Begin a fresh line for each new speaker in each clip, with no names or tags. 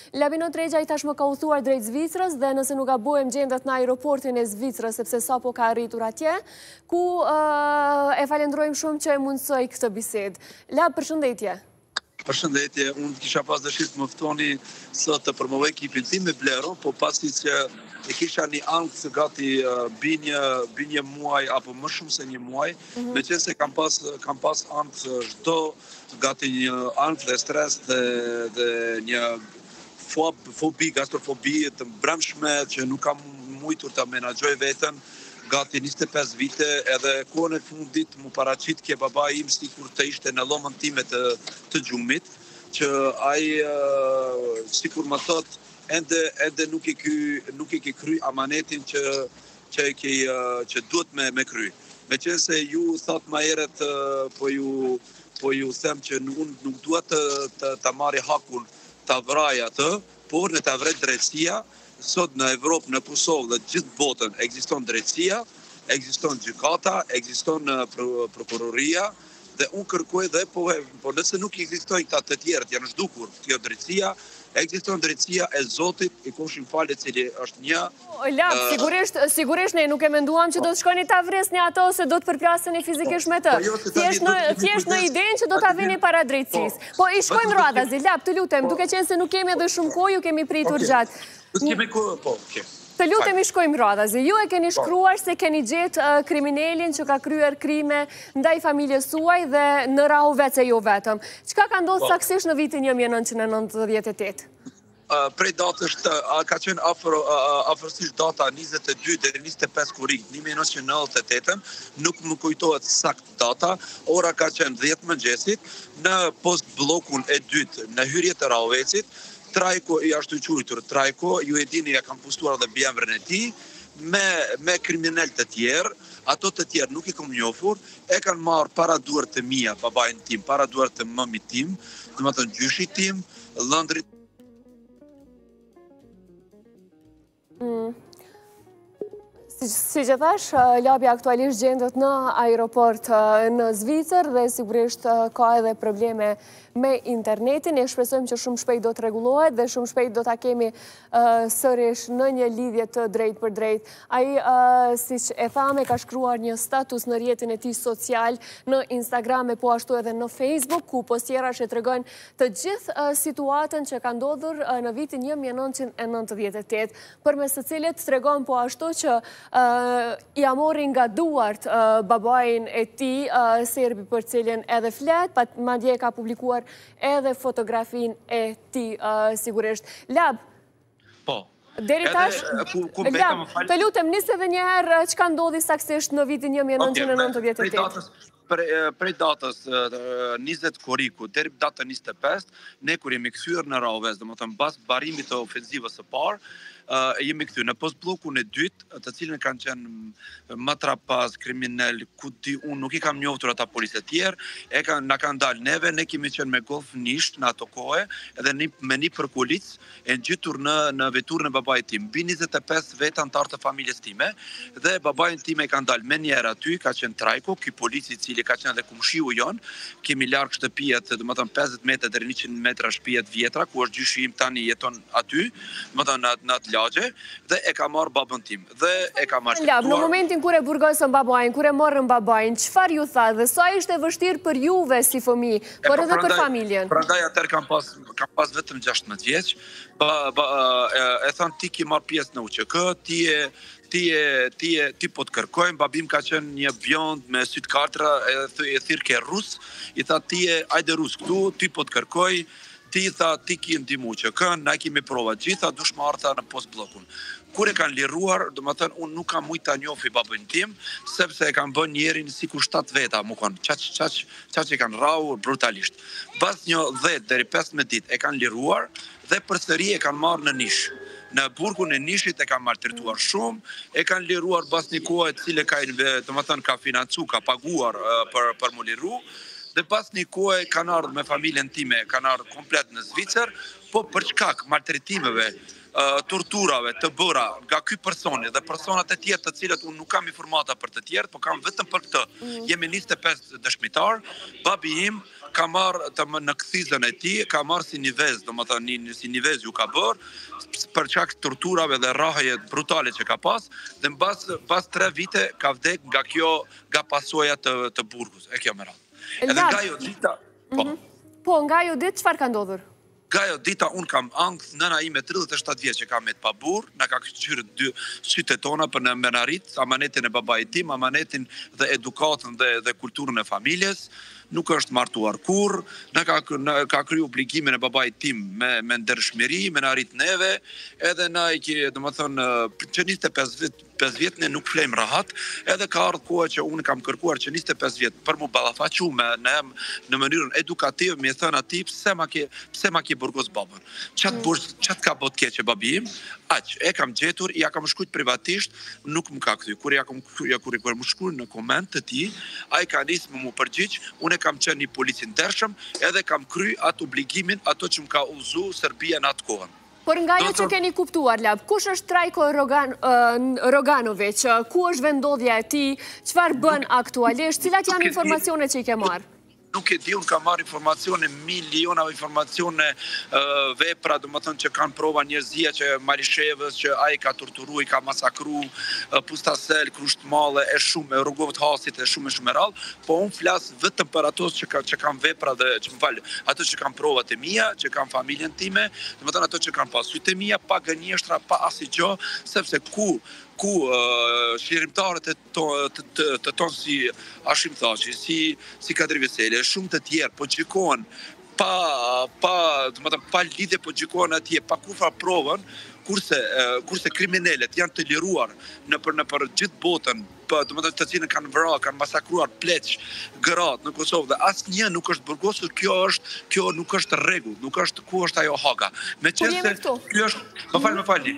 Labino Tregja i tashmë ka udhëtuar drejt Zvicrës dhe nëse nuk gabojmë gjendet në aeroportin e Zvicrës sepse sapo ka arritur atje, ku e falenderojmë shumë që e mundsoi këtë bisedë. Lab, përshëndetje.
Përshëndetje, unë kisha pas dëshirë të më ftoni sot të promovoj ekipin tim me Blero, po pasi që e kisha një ankth gati binje muaj apo më shumë se një muaj, me qenë se kam pas ankth çdo gati një ankth dhe stres dhe një fobi, gastrofobi të brendshme që nuk kam mujtur ta menaxhoj veten. Gati 25 vite, edhe kohën e fundit mu paraqit ke baba im sikur të ishte në llomën time të gjumit, që ai sikur më thot ende nuk e ke kry amanetin që duhet me kry. Me qenë se ju thot më herët po ju them që unë nuk duhet të marri hakun të vraj atë, por në të vret drejtësia. Sot në Evropë, në Kosovë dhe gjithë botën ekziston drejtësia, ekziston gjykata, ekziston prokuroria dhe unë kërkoj dhe po nëse nuk ekzistojnë këta të tjerët, janë zhdukur kjo drejtësia, ekziston drejtësia e Zotit, i kushim falë e cili është një...
Lab, sigurisht ne nuk e menduam që do të shkoni ta vresni ato ose do të përplaseni fizikisht me të. Thjesht në idenë që do ta vini para drejtësisë. Po i shkojmë radhazi, Lab, të lutem, duke qenë se nuk kemi edhe shumë kohë, ju kemi pritur gjatë. Të lutem i shkojmë radhazi. Ju e keni shkruar se keni gjetë kriminalin që ka kryer krime ndaj familjes suaj dhe në Rahovec e jo vetëm. Çka ka ndodhur saktësisht në vitin 1998?
Prej datës ka qenë afërsisht data 22 deri 25 korrik 1998, nuk më kujtohet sakt data, ora ka qenë 10 mëngjesit në post bllokun e dytë në hyrje të Rahovecit. Trajko i ashtu i quajtur Trajko, ju e dini ja kam postuar edhe biemrin e tij, me kriminal të tjerë, ato të tjerë nuk i kam njohur, e kanë marrë para duar të mia, babain tim, para duar të mëmit tim, domethënë gjyshit tim, lëndrit.
Si që thash, Labi aktualisht gjendet në aeroport në Zvicër dhe sigurisht ka edhe probleme me internetin. Ne shpresojmë që shumë shpejt do të rregullohet dhe shumë shpejt do ta kemi sërish në një lidhje të drejtë për drejtë. Ai, siç e thamë, ka shkruar një status në rrjetin e tij social në Instagram e po ashtu edhe në Facebook, ku postjera që tregojnë të gjithë situatën që ka ndodhur në vitin 1998, përmes së cilit tregon po ashtu që ja mori nga duart babain e tij, serbi për cilin edhe flet, madje ka publikuar edhe fotografin e tij sigurisht. Lab,
po.
Deri tash, Lab, të lutem nis edhe një herë çka ndodhi saktësisht në vitin 1998.
Prej datës 20 korriku deri datën 25, ne kur jemi kthyer në Rahovec, domethënë pas barimit të ofensivës së parë, jemi këtu në postbllokun e dytë, të cilën kanë qenë më trapas, kriminal, ku di unë nuk i kam njohur ata policët e tjerë, na kanë dalë neve, ne kemi qenë me golf nisht në ato kohë, edhe me një përkulic e ngjitur në veturën e babait tim. Mbi 25 vetë antar të familjes time, dhe babain tim e kanë dalë me një herë aty, ka qenë Trajko, ky polici i cili ka qenë edhe kumshiu jon, kemi larg shtëpijet, domethënë 50 metra deri 100 metra shtëpijet vjetra, ku është gjyshi im tani jeton aty, domethënë në atë dhe e ka marrë babën tim dhe e ka marrë.
Lab, në momentin kur e burgosën babain, kur e morën babain, çfarë ju tha dhe sa ishte vështirë për juve si fëmijë, por edhe për familjen?
Prandaj atëherë kam pas vetëm 16 vjeç. E thanë ti ki marr pjesë në UÇK, ti po të kërkojmë, babim ka qenë një bjond me sytë katra, e thirr ke rus, i tha ti ajde rus këtu, ti po të kërkoj. Ti tha, ti ki ndihmu që kënë, na kemi prova gjitha, dush më arta në post blokun. Kur e kanë liruar, domethënë unë nuk kam mujt ta njohë babën tim, sepse e kanë bën njerin sikur 7 veta, më kanë çaq e kanë rrahur brutalisht. Pas një 10 deri 15 ditë e kanë liruar dhe përsëri e kanë marrë në nish. Në burgun e nishit e kanë maltretuar shumë, e kanë liruar pas një kohë e cile ka financu, ka paguar për më liru. Dhe pas një kohë kanë ardhur me familjen time, kanë ardhur komplet në Zvicër, po për shkak maltretimeve, torturave të bëra nga ky personi dhe personat e tjerë të cilët unë nuk kam informata për të tjerë, po kam vetëm për këtë. Jemi 25 dëshmitar, babi im ka marrë në kthizën e tij, ka marrë si nivez, domethënë si nivez ju ka bërë për shkak torturave dhe rrahje brutale që ka pas, dhe mbas 3 vite ka vdek nga pasojat të burgut. E kjo me radhë. Edhe nga jo dita,
Po, nga jo ditë çfarë ka ndodhur?
Nga jo dita unë kam angth, nëna ime 37 vjeç që ka me të pabur, na ka këshyrë 2 sytë tona për në menarit, amanetin e babait tim, amanetin dhe edukatën dhe kulturën e familjes, nuk është martuar kurr, na ka kryer obligimin e babait tim me ndershmëri, me na rrit neve, edhe na domethënë që 25 vjet ne nuk flejmë rahat, edhe ka ardhur koha që unë kam kërkuar që 25 vjet për mu ballafaqu në mënyrën edukative, më thënë atij pse ma ke burgos babën. Çat ka bot keq babi im, aq, e kam gjetur, ja kam shkruajtur privatisht, nuk më ka kthy. Kur më shkruan në koment të tij, ai ka nisë më përgjigj, unë kam qenë një polic i ndershëm, edhe kam kry atë obligimin, ato që më ka udhëzuar Serbia në atë kohën.
Por nga jo që keni kuptuar, Lab, kush është Trajko Roganović, ku është vendodhja e tij, çfarë bën aktualisht, cilat janë informacionet që i ke marrë?
Nuk e di, unë kam marrë informacione, miliona informacione, vepra, domethënë që kanë prova njerëzia që Malishevës, që ai ka torturu, i ka masakru, Pustasel, Krushtmalle, e shumë, e Rrogovët Hasit, e shumë e rrallë, po unë flas vetëm për ato që kanë vepra dhe që më falë, ato që kanë provat e mia, që kanë familjen time, domethënë ato që kanë pasyt e mia, pa gënjeshtra, pa asgjë, sepse ku shqirimtarët të tonë si Ashim Thaçi, si Kadri Veseli, shumë të tjerë, po gjikohen pa lidhje, po gjikohen atje, pa kufra provën, kurse kriminalet janë të liruar në për gjithë botën, të cilën kanë vrarë, kanë masakruar pleq, gratë në Kosovë, dhe asnjë nuk është burgosur, kjo nuk është rregull, nuk është ku është ajo haga. Meqense ky është, më falni,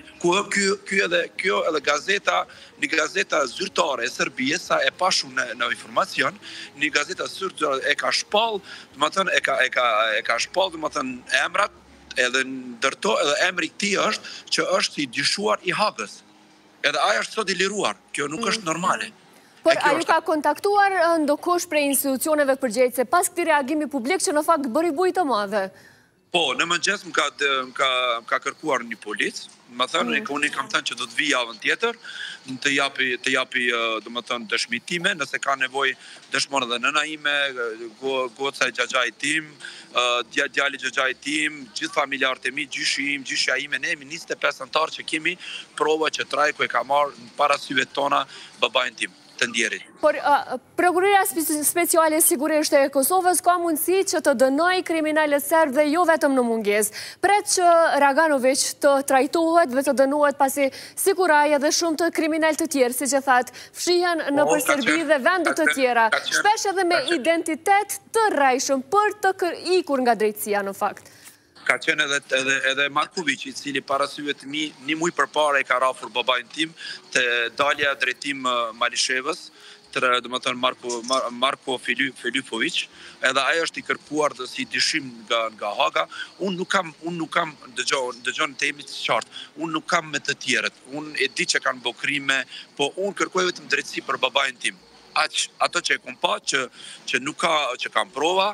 kjo edhe gazeta, një gazeta zyrtare e Serbisë, sa e pashun në informacion, një gazeta zyrtare e ka shpall, domethënë e ka shpall, domethënë emrat, edhe ndërto edhe emri i tij është që është i dyshuar i Hagës. Edhe aja është sot i liruar, kjo nuk është normale.
Por a ju ka kontaktuar ndokush prej institucioneve përgjegjëse pas këtij reagimi publik që në fakt bëri bujë të madhe?
Po, në mëngjes më ka kërkuar një polic, më thënë, unë kam thënë që do të vi javën tjetër, të japi domethënë dëshmitë time, nëse ka nevojë dëshmon edhe nëna ime, goca e xhaxhait tim, djali i xhaxhait tim, gjithë familjarët e mi, gjyshja ime, ne jemi 25 anëtar që kemi prova që Trajko e ka marrë para syve tona babain tim të ndjerit.
Por Prokuroria Speciale Sigurisht e Kosovës ka mundësi që të dënoj kriminalet serb dhe jo vetëm në mungesë. Pret që Roganović të trajtohet dhe të dënohet pasi sikuraj edhe shumë të kriminal të tjerë, siç e thatë, fshihen nëpër Serbi dhe vende të tjera, shpesh edhe me identitet të rrejshëm për të ikur nga drejtësia në fakt.
Ka qenë edhe Marković, i cili para syve të mi, një muj përpara e ka rafur babain tim të dalja drejtim Malishevës, domethënë Marko Filipović, edhe ai është i kërkuar dhe si dyshim nga Haga. Unë nuk kam dëgjon temi të qartë. Unë nuk kam me të tjerët. Unë e di që kanë bërë krime, po unë kërkoj vetëm drejtësi për babain tim. Ato që e kom pa, që nuk ka, që kam prova,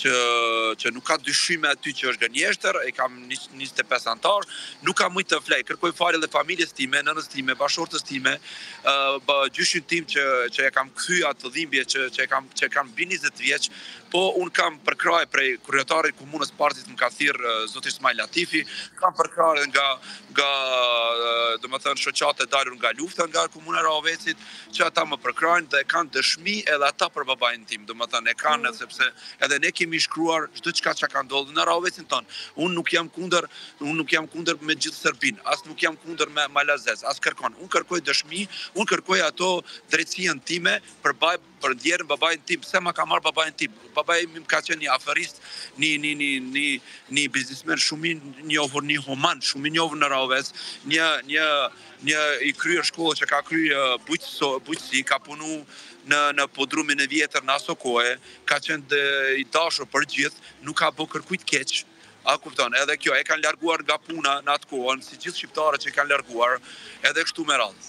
që nuk ka dyshime aty që është gënjeshtër, e kam 25 anëtar, nuk kam mujtë të flej, kërkoj falje dhe familjes time, nënës time, bashortës time, gjyshin tim që e kam kthy atë dhimbje që e kam bi 20 vjeç, po unë kam përkraj prej kryetarit komunës partit më ka thirrë zoti Ismail Latifi, kam përkraj nga domethënë shoqatë e dalur nga lufta nga komuna e Rahovecit, që ata më përkrajnë dhe kanë dëshmi edhe ata për babain tim, domethënë e kanë sepse edhe ne kemi shkruar çdo çka që ka ndodhur në Rahovecin ton. Unë nuk jam kundër me gjithë Serbinë, as nuk jam kundër me Malazes, as kërkon. Unë kërkoj dëshmi, unë kërkoj ato drejtësinë time për ndjerën babain tim, pse ma ka marrë babain tim. Babai im ka qenë një aferist, një biznesmen shumë i njohur, një human shumë i njohur në Rahovec, një i kryer shkollë që ka kryer bujqësi, ka punu në podrumin e vjetër në aso kohë, ka qenë i dashur për gjithë, nuk ka bërë kërkujt keq, A kupton, edhe kjo e kanë larguar nga puna në atë kohën, si gjithë shqiptarët që kanë larguar, edhe kështu me radhë.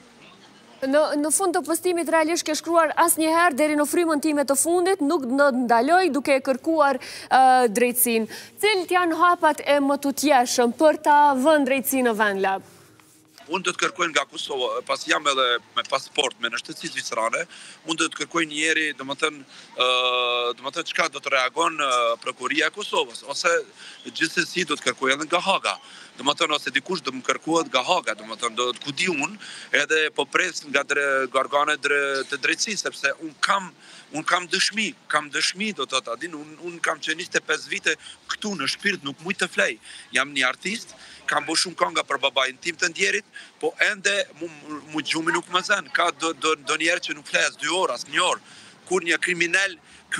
Në fund të postimit realisht ke shkruar asnjëherë deri në frymën time të fundit nuk ndaloj duke kërkuar drejtësinë. Cilat janë hapat e mëtutjeshëm për ta vënë drejtësinë në vend Lab?
Unë do të kërkoj nga Kosova, pas jam edhe me pasaport me në shtëtësi zvicerane, unë do të kërkoj njeri, domethënë çka do të reagon prokuria e Kosovës, ose gjithsesi do të kërkoj edhe nga Haga. Domethënë ose dikush do më kërkohet nga Haga, domethënë do të kudi unë, edhe po pres nga organet të drejtësisë, sepse unë kam dëshmi, do të adin, unë kam që 25 vite këtu në shpirt, nuk mujt të flej. Jam një artist, kam bo shumë kënga për babajnë tim të ndjerit, po ende mu gjumi nuk më zënë, ka do njerë që nuk fles 2 orë, as 1 orë, kur një kriminal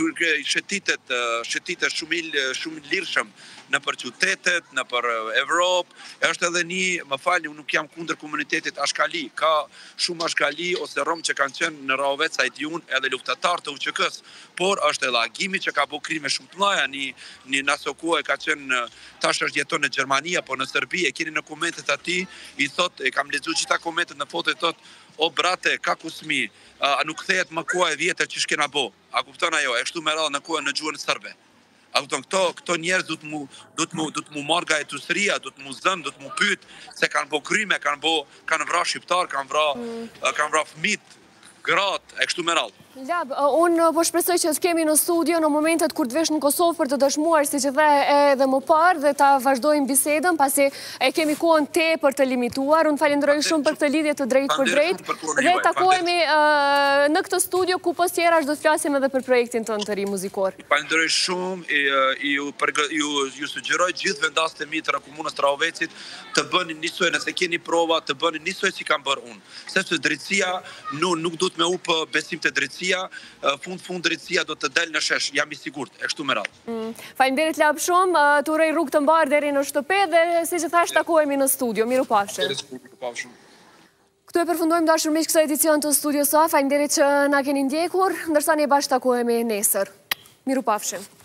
shetitet shumë lirshëm në për qytetet, në për Evropë, është edhe një, më falni, unë nuk jam kundër komunitetit ashkali, ka shumë ashkali ose romë që kanë qenë në Raoveca i tjun edhe luftatar të UÇK-s, por është edhe Agimi që ka bo krime shumë të mëdha, një nasoko e ka qenë, tash është jeton në Gjermania, po në Serbi, e keni në komentet ati, i thot, e kam lexuar gjitha komentet në foto, i thot, o brate, ka kusmi, a nuk thejet më koha e vjetër që shkena bo, a kupton ajo, e kështu me radhë në kohën në gjuhën serbe. A kupton, këto njerëz do të mu marrë nga etusëria, do të mu zënë, do të mu pyet se kanë bo krime, kanë vra shqiptar, kanë vra fëmijë, gratë, e kështu me radhë.
Lab, unë po shpresoj që të kemi në studio në momentet kur të vesh në Kosovë për të dëshmuar si që dhe edhe më parë dhe ta vazhdojmë bisedën, pasi e kemi kohën tepër të limituar. Unë falenderoj shumë për këtë lidhje të drejtë për drejtë dhe takohemi në këtë studio ku pas tjera do të flasim edhe për projektin tonë të ri muzikor.
Falenderoj shumë, ju sugjeroj gjithë vendasët e mi të komunës të Raovecit të bëni njësoj, nëse keni prova, të bëni njësoj si kam bërë unë. Sepse drejtësia nuk do të me upë besim të drejtësia, fund drejtësia do të del në shesh, jam i sigurt, e kështu me radhë.
Faleminderit Lab shumë, të uroj rrugë të mbarë deri në shtëpi dhe si që thash takohemi në studio. Mirupafshim. Këtu e përfundojmë dashur miq kësaj edicion të Studio A. Faleminderit që na keni ndjekur, ndërsa ne bashkë takohemi nesër. Mirupafshim.